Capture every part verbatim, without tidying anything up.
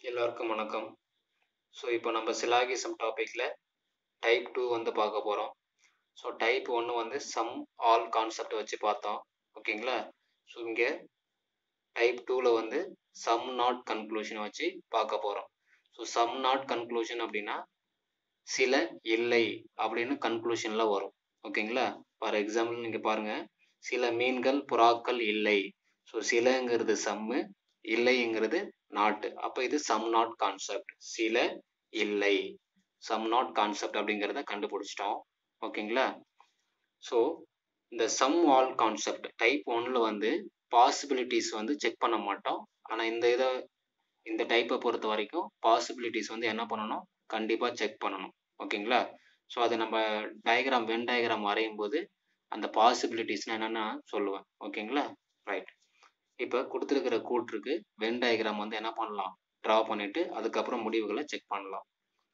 எல்லாருக்கும் வணக்கம். ஸோ இப்போ நம்ம syllogism டாப்பிக்கில் டைப் டூ வந்து பார்க்க போகிறோம். ஸோ டைப் ஒன்று வந்து சம் ஆல் கான்செப்ட் வச்சு பார்த்தோம், ஓகேங்களா. ஸோ இங்கே டைப் டூவில் வந்து சம் நாட் கன்க்ளூஷன் வச்சு பார்க்க போகிறோம். ஸோ சம் நாட் கன்க்ளூஷன் அப்படின்னா சில இல்லை அப்படின்னு கன்க்ளூஷனில் வரும், ஓகேங்களா. ஃபார் எக்ஸாம்பிள் நீங்கள் பாருங்கள், சில மீன்கள் புறாக்கள் இல்லை. ஸோ சிலங்கிறது சம்மு, இல்லைங்கிறது நாட். அப்போ இது சம் நாட் கான்செப்ட். சில இல்லை சம் நாட் கான்செப்ட் அப்படிங்கிறத கண்டுபிடிச்சிட்டோம், ஓகேங்களா. ஸோ இந்த சம் ஆல் கான்செப்ட் டைப் ஒன்ல வந்து பாசிபிலிட்டிஸ் வந்து செக் பண்ண மாட்டோம். ஆனால் இந்த இதை இந்த டைப்பை பொறுத்த வரைக்கும் பாசிபிலிட்டிஸ் வந்து என்ன பண்ணணும், கண்டிப்பாக செக் பண்ணணும், ஓகேங்களா. ஸோ அது நம்ம டயக்ராம் வென் டயக்ராம் வரையும் போது அந்த பாசிபிலிட்டிஸ்னால் என்னென்னா சொல்லுவேன், ஓகேங்களா. ரைட். இப்போ கொடுத்துருக்கிற கூற்றுக்கு வென் டயக்ராம் வந்து என்ன பண்ணலாம், ட்ரா பண்ணிவிட்டு அதுக்கப்புறம் முடிவுகளை செக் பண்ணலாம்.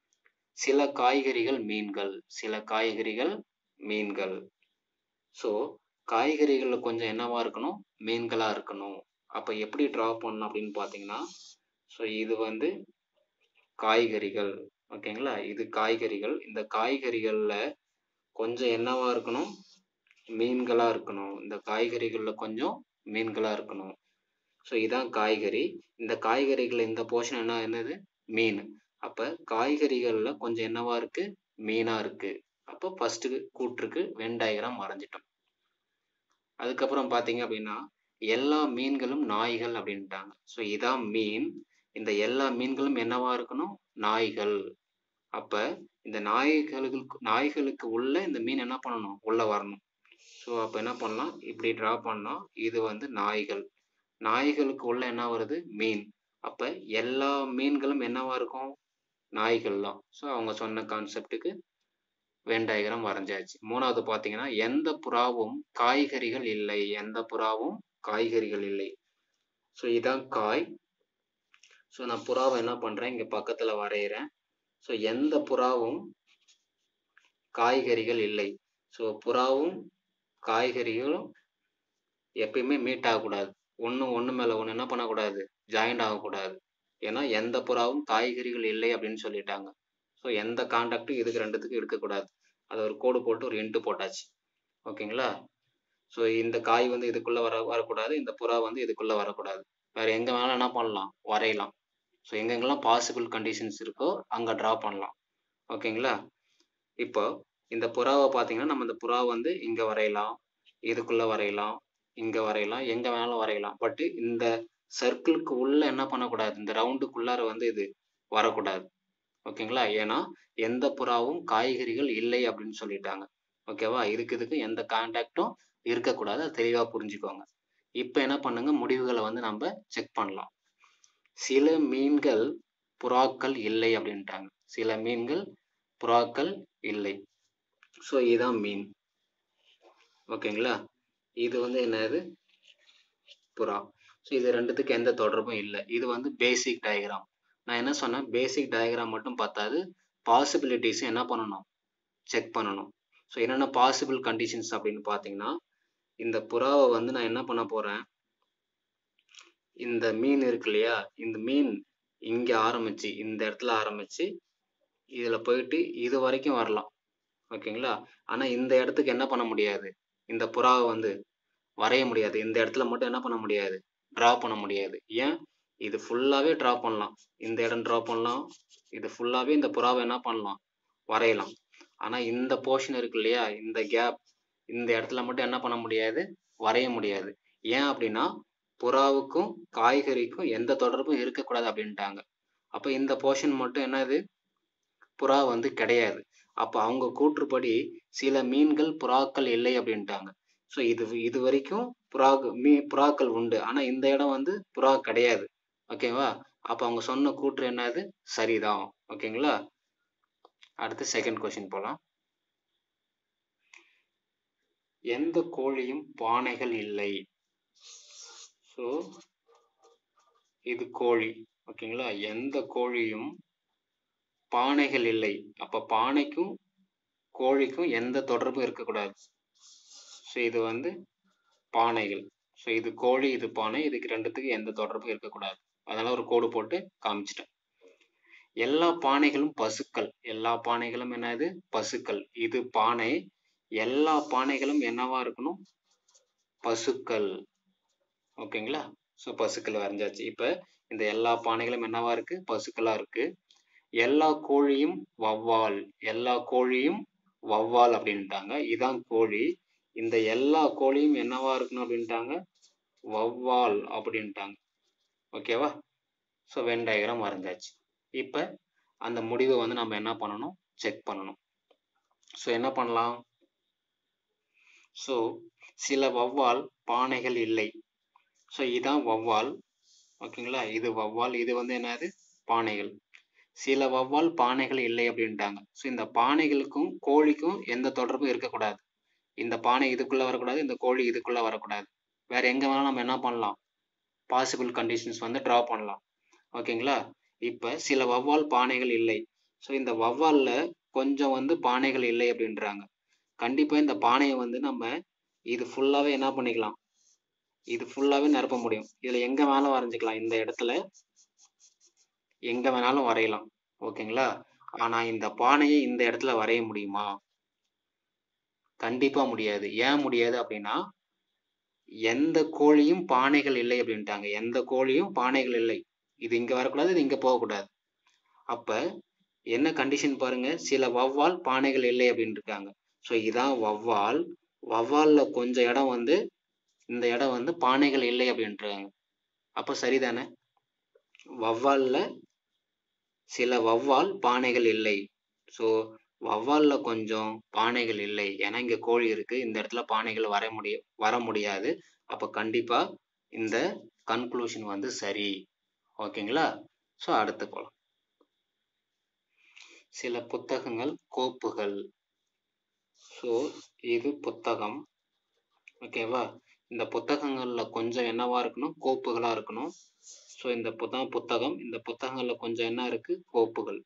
சில காய்கறிகள் மீன்கள், சில காய்கறிகள் மீன்கள். ஸோ காய்கறிகளில் கொஞ்சம் என்னவா இருக்கணும், மீன்களாக இருக்கணும். அப்போ எப்படி ட்ரா பண்ணணும் அப்படின்னு பார்த்தீங்கன்னா, ஸோ இது வந்து காய்கறிகள், ஓகேங்களா. இது காய்கறிகள். இந்த காய்கறிகளில் கொஞ்சம் என்னவா இருக்கணும், மீன்களாக இருக்கணும். இந்த காய்கறிகளில் கொஞ்சம் மீன்களாக இருக்கணும். ஸோ இதான் காய்கறி. இந்த காய்கறிகள் இந்த போர்ஷன் என்ன என்னது, மீன். அப்போ காய்கறிகளில் கொஞ்சம் என்னவா இருக்கு, மீனாக இருக்கு. அப்போ ஃபர்ஸ்ட்டு கூற்றுக்கு வென் டயக்ராம் வரைஞ்சிட்டோம். அதுக்கப்புறம் பார்த்தீங்க அப்படின்னா எல்லா மீன்களும் நாய்கள் அப்படின்ட்டாங்க. ஸோ இதான் மீன். இந்த எல்லா மீன்களும் என்னவா இருக்கணும், நாய்கள். அப்போ இந்த நாய்களுக்கு நாய்களுக்கு உள்ள இந்த மீன் என்ன பண்ணணும், உள்ள வரணும். ஸோ அப்போ என்ன பண்ணலாம், இப்படி ட்ரா பண்ணால் இது வந்து நாய்கள். நாய்களுக்கு உள்ள என்ன வருது, மீன். அப்போ எல்லா மீன்களும் என்னவா இருக்கும், நாய்கள் தான். ஸோ அவங்க சொன்ன கான்செப்டுக்கு வென் டயக்ராம் வரைஞ்சாச்சு. மூணாவது பார்த்தீங்கன்னா எந்த புறாவும் காய்கறிகள் இல்லை, எந்த புறாவும் காய்கறிகள் இல்லை. ஸோ இதான் காய். ஸோ நான் புறாவை என்ன பண்ணுறேன், இங்கே பக்கத்தில் வரைகிறேன். ஸோ எந்த புறாவும் காய்கறிகள் இல்லை. ஸோ புறாவும் காய்கறிகளும் எப்பயுமே மீட் ஆகக்கூடாது. ஒன்று ஒன்று மேலே ஒன்று என்ன பண்ணக்கூடாது, ஜாயிண்ட் ஆகக்கூடாது. ஏன்னா எந்த புறாவும் காய்கறிகள் இல்லை அப்படின்னு சொல்லிட்டாங்க. ஸோ எந்த கான்டாக்டும் இதுக்கு ரெண்டுத்துக்கும் இருக்கக்கூடாது. அதை ஒரு கோடு போட்டு ஒரு இன்ட்டு போட்டாச்சு, ஓகேங்களா. ஸோ இந்த காய் வந்து இதுக்குள்ளே வர வரக்கூடாது, இந்த புறா வந்து இதுக்குள்ளே வரக்கூடாது. வேறு எங்கே வேணாலும் என்ன பண்ணலாம், வரையலாம். ஸோ எங்கெங்கெல்லாம் பாசிபிள் கண்டிஷன்ஸ் இருக்கோ அங்கே ட்ரா பண்ணலாம், ஓகேங்களா. இப்போ இந்த புறாவை பார்த்தீங்கன்னா நம்ம இந்த புறா வந்து இங்கே வரையலாம், இதுக்குள்ளே வரையலாம், இங்கே வரையலாம், எங்கே வேணாலும் வரையலாம். பட்டு இந்த சர்க்கிளுக்கு உள்ளே என்ன பண்ணக்கூடாது, இந்த ரவுண்டுக்குள்ளார வந்து இது வரக்கூடாது, ஓகேங்களா. ஏன்னா எந்த புறாவும் காய்கறிகள் இல்லை அப்படின்னு சொல்லிட்டாங்க, ஓகேவா. இதுக்கு இதுக்கு எந்த கான்டாக்டும் இருக்கக்கூடாது, அது தெளிவாக புரிஞ்சுக்கோங்க. இப்போ என்ன பண்ணுங்க, முடிவுகளை வந்து நம்ம செக் பண்ணலாம். சில மீன்கள் புறாக்கள் இல்லை அப்படின்ட்டாங்க. சில மீன்கள் புறாக்கள் இல்லை. ஸோ இதுதான் மீன், ஓகேங்களா. இது வந்து என்னது, புறா. ஸோ இது ரெண்டுத்துக்கு எந்த தொடர்பும் இல்லை. இது வந்து பேசிக் டயக்ராம். நான் என்ன சொன்னேன், பேசிக் டயக்ராம் மட்டும் பார்த்தாது பாசிபிலிட்டிஸ் என்ன பண்ணணும், செக் பண்ணணும். ஸோ என்னென்ன பாசிபிள் கண்டிஷன்ஸ் அப்படின்னு பார்த்தீங்கன்னா, இந்த புறாவை வந்து நான் என்ன பண்ண போகிறேன், இந்த மீன் இருக்கு இல்லையா, இந்த மீன் இங்கே ஆரம்பிச்சு இந்த இடத்துல ஆரம்பிச்சு இதில் போயிட்டு இது வரைக்கும் வரலாம், ஓகேங்களா. ஆனால் இந்த இடத்துக்கு என்ன பண்ண முடியாது, இந்த புறாவை வந்து வரைய முடியாது. இந்த இடத்துல மட்டும் என்ன பண்ண முடியாது, ட்ரா பண்ண முடியாது. ஏன், இது ஃபுல்லாகவே ட்ரா பண்ணலாம், இந்த இடம் ட்ரா பண்ணலாம், இது ஃபுல்லாகவே இந்த புறாவை என்ன பண்ணலாம், வரையலாம். ஆனால் இந்த போர்ஷன் இருக்கு இல்லையா, இந்த கேப், இந்த இடத்துல மட்டும் என்ன பண்ண முடியாது, வரைய முடியாது. ஏன் அப்படின்னா புறாவுக்கும் காய்கறிக்கும் எந்த தொடர்பும் இருக்கக்கூடாது அப்படின்ட்டாங்க. அப்போ இந்த போர்ஷன் மட்டும் என்னது, புறா வந்து கிடையாது. அப்போ அவங்க கூற்றுப்படி சில மீன்கள் புறாக்கள் இல்லை அப்படின்ட்டாங்க. ஸோ இது இது வரைக்கும் புறா மீ புறாக்கள் உண்டு, ஆனால் இந்த இடம் வந்து புறா கிடையாது, ஓகேவா. அப்போ அவங்க சொன்ன கூற்று என்னது, சரிதான், ஓகேங்களா. அடுத்து செகண்ட் கொஸ்டின் போகலாம். எந்த கோழியும் பானைகள் இல்லை. ஸோ இது கோழி, ஓகேங்களா. எந்த கோழியும் பானைகள் இல்லை. அப்போ பானைக்கும் கோழிக்கும் எந்த தொடர்பும் இருக்கக்கூடாது. ஸோ இது வந்து பானைகள். ஸோ இது கோழி, இது பானை, இதுக்கு ரெண்டுத்துக்கு எந்த தொடர்பும் இருக்கக்கூடாது. அதனால ஒரு கோடு போட்டு காமிச்சிட்டேன், எல்லா பானைகளும் பசுக்கள். எல்லா பானைகளும் என்னது? பசுக்கள். இது பானை. எல்லா பானைகளும் என்னவா இருக்கணும்? பசுக்கள். ஓகேங்களா? ஸோ பசுக்கள் வரைஞ்சாச்சு. இப்ப இந்த எல்லா பானைகளும் என்னவா இருக்கு? பசுக்களா இருக்கு. எல்லா கோழியும் வௌவால். எல்லா கோழியும் வௌவால் அப்படின்ட்டாங்க. இதான் கோழி. இந்த எல்லா கோழியும் என்னவா இருக்கணும் அப்படின்ட்டாங்க? வௌவால் அப்படின்ட்டாங்க. ஓகேவா? ஸோ வென் டயக்ராம் வரைஞ்சாச்சு. இப்ப அந்த முடிவை வந்து நம்ம என்ன பண்ணணும்? செக் பண்ணணும். ஸோ என்ன பண்ணலாம்? ஸோ சில வௌவால் பானைகள் இல்லை. ஸோ இதான் வௌவால். ஓகேங்களா? இது வௌவால். இது வந்து என்னது? பானைகள். சில வௌவால் பானைகள் இல்லை அப்படின்ட்டாங்க. ஸோ இந்த பானைகளுக்கும் கோழிக்கும் எந்த தொடர்பும் இருக்கக்கூடாது. இந்த பானை இதுக்குள்ள வரக்கூடாது, இந்த கோழி இதுக்குள்ள வரக்கூடாது. வேற எங்க வேணாலும் நம்ம என்ன பண்ணலாம்? பாசிபிள் கண்டிஷன்ஸ் வந்து டிரா பண்ணலாம். ஓகேங்களா? இப்ப சில வௌவால் பானைகள் இல்லை. ஸோ இந்த வௌவால்ல கொஞ்சம் வந்து பானைகள் இல்லை அப்படின்றாங்க. கண்டிப்பா இந்த பானையை வந்து நம்ம இது ஃபுல்லாவே என்ன பண்ணிக்கலாம்? இது ஃபுல்லாவே நிரப்ப முடியும். இதுல எங்க வேணாலும் வரைஞ்சுக்கலாம். இந்த இடத்துல எங்க வேணாலும் வரையலாம். ஓகேங்களா? ஆனா இந்த பானையை இந்த இடத்துல வரைய முடியுமா? கண்டிப்பா முடியாது. ஏன் முடியாது அப்படின்னா, எந்த கோழியும் பானைகள் இல்லை அப்படின்ட்டாங்க. எந்த கோழியும் பானைகள் இல்லை. இது இங்க வரக்கூடாது, இது இங்க போகக்கூடாது. அப்ப என்ன கண்டிஷன் பாருங்க? சில வௌவால் பானைகள் இல்லை அப்படின்னு இருக்காங்க. ஸோ இதான் வௌவால். வௌவால்ல கொஞ்சம் இடம் வந்து இந்த இடம் வந்து பானைகள் இல்லை அப்படின்றாங்க. அப்ப சரிதானே? வௌவால்ல சில வௌவால் பானைகள் இல்லை. ஸோ வௌவால்ல கொஞ்சம் பானைகள் இல்லை. ஏன்னா இங்க கோழி இருக்கு. இந்த இடத்துல பானைகள் வர முடிய வர முடியாது. அப்ப கண்டிப்பா இந்த கன்க்ளூஷன் வந்து சரி. ஓகேங்களா? ஸோ அடுத்து போலாம். சில புத்தகங்கள் கோப்புகள். ஸோ இது புத்தகம். ஓகேவா? இந்த புத்தகங்கள்ல கொஞ்சம் என்னவா இருக்கணும்? கோப்புகளா இருக்கணும். ஸோ இந்த புத்தகம் புத்தகம் இந்த புத்தகங்கள்ல கொஞ்சம் என்ன இருக்கு? கோப்புகள்.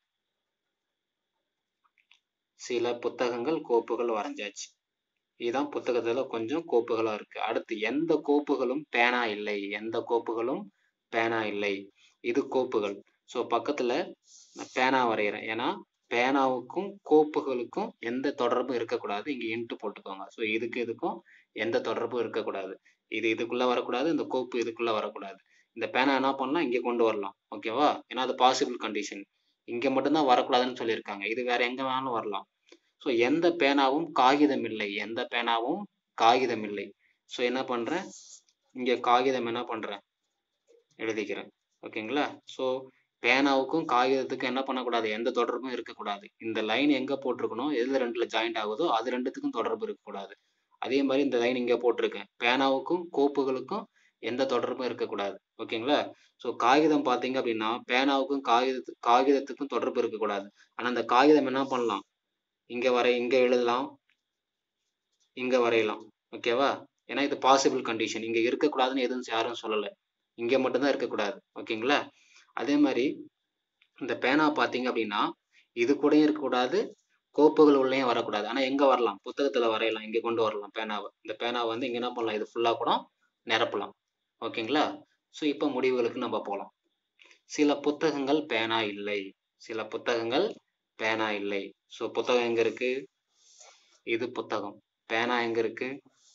சில புத்தகங்கள் கோப்புகள் வரைஞ்சாச்சு. இதுதான் புத்தகத்துல கொஞ்சம் கோப்புகளா இருக்கு. அடுத்து எந்த கோப்புகளும் பேனா இல்லை. எந்த கோப்புகளும் பேனா இல்லை. இது கோப்புகள். ஸோ பக்கத்துல நான் பேனா வரைகிறேன். ஏன்னா பேனாவுக்கும் கோப்புகளுக்கும் எந்த தொடர்பும் இருக்கக்கூடாது. இங்க இன்ட்டு போட்டுக்கோங்க. ஸோ இதுக்கு இதுக்கும் எந்த தொடர்பும் இருக்கக்கூடாது. இது இதுக்குள்ள வரக்கூடாது. இந்த கோப்பு இதுக்குள்ள வரக்கூடாது. இந்த பேனா என்ன பண்ணலாம்? இங்க கொண்டு வரலாம். ஓகேவா? ஏன்னா அது பாசிபிள் கண்டிஷன். இங்க மட்டும்தான் வரக்கூடாதுன்னு சொல்லியிருக்காங்க. இது வேற எங்க வேணாலும் வரலாம். ஸோ எந்த பேனாவும் காகிதம் இல்லை. எந்த பேனாவும் காகிதம் இல்லை. ஸோ என்ன பண்றேன்? இங்க காகிதம் என்ன பண்றேன்? எழுதிக்கிறேன். ஓகேங்களா? ஸோ பேனாவுக்கும் காகிதத்துக்கும் என்ன பண்ணக்கூடாது? எந்த தொடர்பும் இருக்கக்கூடாது. இந்த லைன் எங்க போட்டிருக்கணும்? எதுல ரெண்டுல ஜாயிண்ட் ஆகுதோ அது ரெண்டுத்துக்கும் தொடர்பு இருக்கக்கூடாது. அதே மாதிரி இந்த லைன் இங்க போட்டிருக்கேன். பேனாவுக்கும் கோப்புகளுக்கும் எந்த தொடர்பும் இருக்கக்கூடாது. ஓகேங்களா? ஸோ காகிதம் பார்த்தீங்க அப்படின்னா பேனாவுக்கும் காகிதத்து காகிதத்துக்கும் தொடர்பு இருக்கக்கூடாது. ஆனா அந்த காகிதம் என்ன பண்ணலாம்? இங்க வரை இங்க எழுதலாம், இங்க வரையலாம். ஓகேவா? ஏன்னா இது பாசிபிள் கண்டிஷன். இங்க இருக்கக்கூடாதுன்னு எதுவும் யாரும் சொல்லல. இங்க மட்டும்தான் இருக்கக்கூடாது. ஓகேங்களா? அதே மாதிரி இந்த பேனா பார்த்தீங்க அப்படின்னா இது கூடயும் இருக்கக்கூடாது, கோப்புகள் உள்ளேயும் வரக்கூடாது. ஆனா எங்க வரலாம்? புத்தகத்துல வரையலாம். இங்க கொண்டு வரலாம் பேனாவை. இந்த பேனாவை வந்து இங்க என்ன பண்ணலாம்? இது ஃபுல்லா கூட நிரப்பலாம். ஓகேங்களா? ஸோ இப்போ முடிவுகளுக்கு நம்ம போலாம். சில புத்தகங்கள் பேனா இல்லை. சில புத்தகங்கள் பேனா இல்லை. ஸோ புத்தகம் எங்க இருக்கு? இது புத்தகம். பேனா எங்க இருக்கு?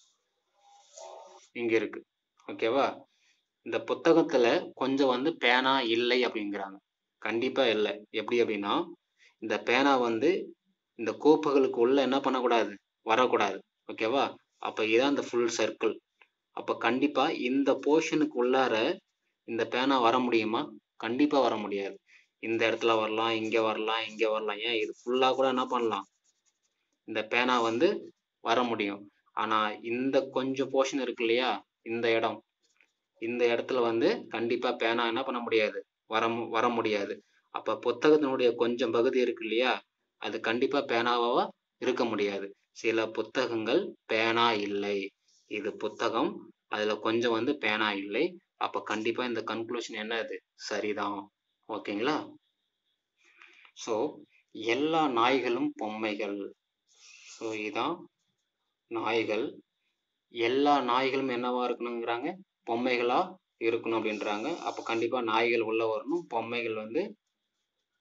இங்க இருக்கு. ஓகேவா? இந்த புத்தகத்துல கொஞ்சம் வந்து பேனா இல்லை அப்படிங்கிறாங்க. கண்டிப்பா இல்லை. எப்படி அப்படின்னா இந்த பேனா வந்து இந்த கோப்புகளுக்கு உள்ள என்ன பண்ணக்கூடாது? வரக்கூடாது. ஓகேவா? அப்ப இதான் இந்த ஃபுல் சர்க்கிள். அப்ப கண்டிப்பா இந்த போர்ஷனுக்கு உள்ளார இந்த பேனா வர முடியுமா? கண்டிப்பா வர முடியாது. இந்த இடத்துல வரலாம், இங்க வரலாம், இங்க வரலாம். ஏன் இது ஃபுல்லா கூட என்ன பண்ணலாம்? இந்த பேனா வந்து வர முடியும். ஆனா இந்த கொஞ்சம் போர்ஷன் இருக்கு இல்லையா? இந்த இடம். இந்த இடத்துல வந்து கண்டிப்பா பேனா என்ன பண்ண முடியாது? வர வர முடியாது. அப்ப புத்தகத்தினுடைய கொஞ்சம் பகுதி இருக்கு இல்லையா? அது கண்டிப்பா பேனாவா இருக்க முடியாது. சில புத்தகங்கள் பேனா இல்லை. இது புத்தகம். அதுல கொஞ்சம் வந்து பேனா இல்லை. அப்ப கண்டிப்பா இந்த கன்க்ளூஷன் என்னது? சரிதான். ஓகேங்களா? ஸோ எல்லா நாய்களும் பொம்மைகள். ஸோ இதான் நாய்கள். எல்லா நாய்களும் என்னவா இருக்கணுங்கிறாங்க? பொம்மைகளா இருக்கணும் அப்படின்றாங்க. அப்ப கண்டிப்பா நாய்கள் உள்ள வரணும். பொம்மைகள் வந்து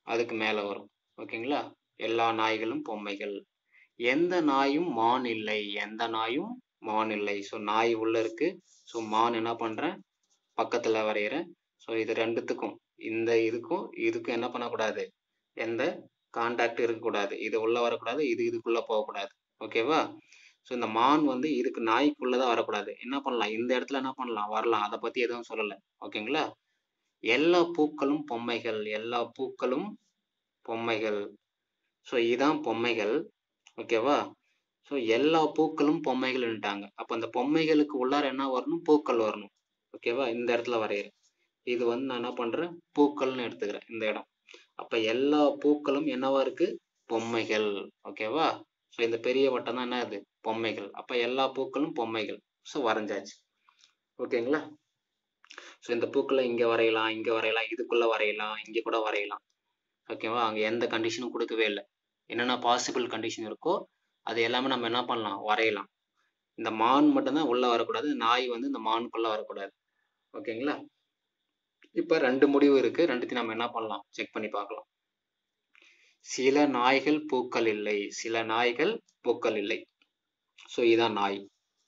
அதுக்கு மேலே வரும். ஓகேங்களா? எல்லா நாய்களும் பொம்மைகள். எந்த நாயும் மான் இல்லை. எந்த நாயும் மான் இல்லை. ஸோ நாய் உள்ள இருக்கு. ஸோ மான் என்ன பண்ணுறேன், பக்கத்தில் வரைகிறேன். ஸோ இது ரெண்டுத்துக்கும், இந்த இதுக்கும் இதுக்கும் என்ன பண்ணக்கூடாது, எந்த கான்டாக்ட் இருக்கக்கூடாது. இது உள்ளே வரக்கூடாது, இது இதுக்குள்ளே போகக்கூடாது. ஓகேவா? ஸோ இந்த மான் வந்து இதுக்கு நாய்க்குள்ளே தான் வரக்கூடாது. என்ன பண்ணலாம், இந்த இடத்துல என்ன பண்ணலாம், வரலாம். அதை பற்றி எதுவும் சொல்லலை. ஓகேங்களா? எல்லா பூக்களும் பொம்மைகள். எல்லா பூக்களும் பொம்மைகள். ஸோ இதான் பொம்மைகள். ஓகேவா? ஸோ எல்லா பூக்களும் பொம்மைகள்ன்ட்டாங்க. அப்போ அந்த பொம்மைகளுக்கு உள்ளார என்ன வரணும், பூக்கள் வரணும். ஓகேவா? இந்த இடத்துல வரைகிறேன். இது வந்து நான் என்ன பண்ணுறேன், பூக்கள்னு எடுத்துக்கிறேன் இந்த இடம். அப்போ எல்லா பூக்களும் என்னவா இருக்கு, பொம்மைகள். ஓகேவா? ஸோ இந்த பெரிய வட்டம் தான் என்ன, இது பொம்மைகள். அப்போ எல்லா பூக்களும் பொம்மைகள். ஸோ வரைஞ்சாச்சு. ஓகேங்களா? ஸோ இந்த பூக்களை இங்கே வரையலாம், இங்கே வரையலாம், இதுக்குள்ளே வரையலாம், இங்கே கூட வரையலாம். ஓகேவா? அங்கே எந்த கண்டிஷனும் கொடுக்கவே இல்லை. என்னென்ன பாசிபிள் கண்டிஷன் இருக்கோ அது எல்லாமே நம்ம என்ன பண்ணலாம், வரையலாம். இந்த மான் மட்டும்தான் உள்ளே வரக்கூடாது, நாய் வந்து இந்த மானுக்குள்ளே வரக்கூடாது. ஓகேங்களா? இப்போ ரெண்டு முடிவு இருக்கு, ரெண்டுத்தையும் நம்ம என்ன பண்ணலாம், செக் பண்ணி பார்க்கலாம். சில நாய்கள் பூக்கள் இல்லை. சில நாய்கள் பூக்கள் இல்லை. ஸோ இதான் நாய்.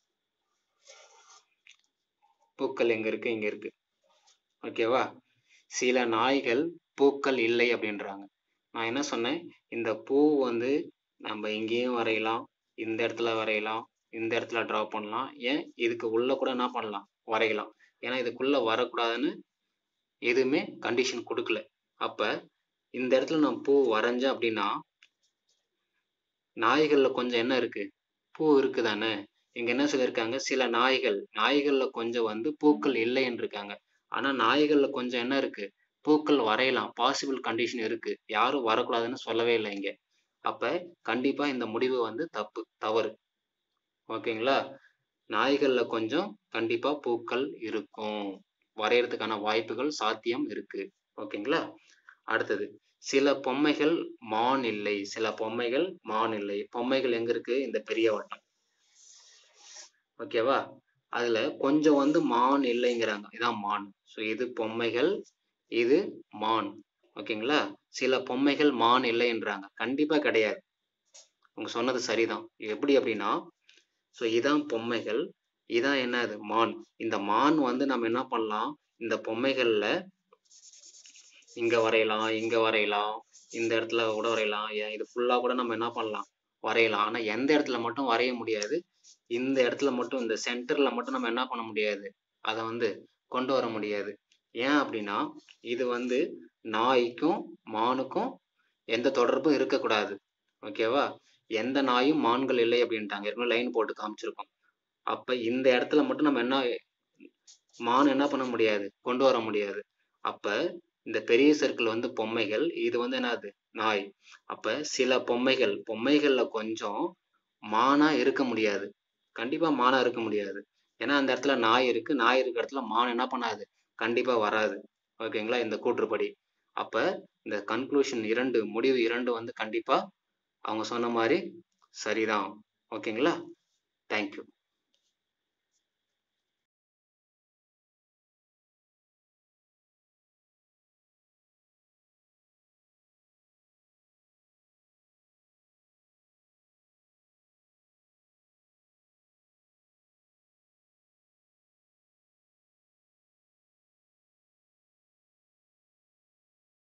பூக்கள் எங்க இருக்கு, இங்க இருக்கு. ஓகேவா? சில நாய்கள் பூக்கள் இல்லை அப்படின்றாங்க. நான் என்ன சொன்னேன், இந்த பூ வந்து நம்ம இங்கேயும் வரையலாம், இந்த இடத்துல வரையலாம், இந்த இடத்துல ட்ரா பண்ணலாம், ஏன் இதுக்கு உள்ள கூட என்ன பண்ணலாம், வரையலாம். ஏன்னா இதுக்குள்ள வரக்கூடாதுன்னு எதுவுமே கண்டிஷன் கொடுக்கல. அப்ப இந்த இடத்துல நான் பூ வரைஞ்சேன் அப்படின்னா நாய்கள்ல கொஞ்சம் என்ன இருக்கு, பூ இருக்குதானே. இங்க என்ன சொல்லியிருக்காங்க, சில நாய்கள், நாய்கள்ல கொஞ்சம் வந்து பூக்கள் இல்லைன்னு இருக்காங்க. ஆனா நாய்கள்ல கொஞ்சம் என்ன இருக்கு, பூக்கள் வரையலாம், பாசிபிள் கண்டிஷன் இருக்கு. யாரும் வரக்கூடாதுன்னு சொல்லவே இல்லை இங்க. அப்ப கண்டிப்பா இந்த முடிவு வந்து தப்பு, தவறு. ஓகேங்களா? நாய்கள்ல கொஞ்சம் கண்டிப்பா பூக்கள் இருக்கும், வரையறதுக்கான வாய்ப்புகள் சாத்தியம் இருக்கு. ஓகேங்களா? அடுத்தது, சில பொம்மைகள் மான் இல்லை. சில பொம்மைகள் மான் இல்லை. பொம்மைகள் எங்க இருக்கு, இந்த பெரிய வட்டம். ஓகேவா? அதுல கொஞ்சம் வந்து மான் இல்லைங்கிறாங்க, இதான் மான். ஸோ இது பொம்மைகள், இது மான். ஓகேங்களா? சில பொம்மைகள் மான் இல்லைன்றாங்க, கண்டிப்பா கிடையாது. உங்க சொன்னது சரிதான். எப்படி அப்படின்னா, ஸோ இதான் பொம்மைகள், இதான் என்னது, மான். இந்த மான் வந்து நம்ம என்ன பண்ணலாம், இந்த பொம்மைகள்ல இங்க வரையலாம், இங்க வரையலாம், இந்த இடத்துல கூட வரையலாம், ஏன் இது ஃபுல்லா கூட நம்ம என்ன பண்ணலாம், வரையலாம். ஆனா எந்த இடத்துல மட்டும் வரைய முடியாது, இந்த இடத்துல மட்டும், இந்த சென்டர்ல மட்டும் நம்ம என்ன பண்ண முடியாது, அதை வந்து கொண்டு வர முடியாது. ஏன் அப்படின்னா இது வந்து நாய்க்கும் மானுக்கும் எந்த தொடர்பும் இருக்கக்கூடாது. ஓகேவா? எந்த நாயும் மான்கள் இல்லை அப்படின்ட்டாங்க, ஏற்கனவே லைன் போட்டு காமிச்சிருக்கோம். அப்ப இந்த இடத்துல மட்டும் நம்ம என்ன, மான் என்ன பண்ண முடியாது, கொண்டு வர முடியாது. அப்ப இந்த பெரிய சர்க்கிள் வந்து பொம்மைகள், இது வந்து என்னது, நாய். அப்ப சில பொம்மைகள், பொம்மைகள்ல கொஞ்சம் மானா இருக்க முடியாது, கண்டிப்பா மானா இருக்க முடியாது. ஏன்னா அந்த இடத்துல நாய் இருக்கு, நாய் இருக்கிற இடத்துல மான் என்ன பண்ணாது, கண்டிப்பா வராது. ஓகேங்களா? இந்த கூற்றுப்படி. அப்ப இந்த கன்க்ளூஷன் இரண்டு, முடிவு இரண்டு வந்து கண்டிப்பா அவங்க சொன்ன மாதிரி சரிதான். ஓகேங்களா? தேங்க்யூ.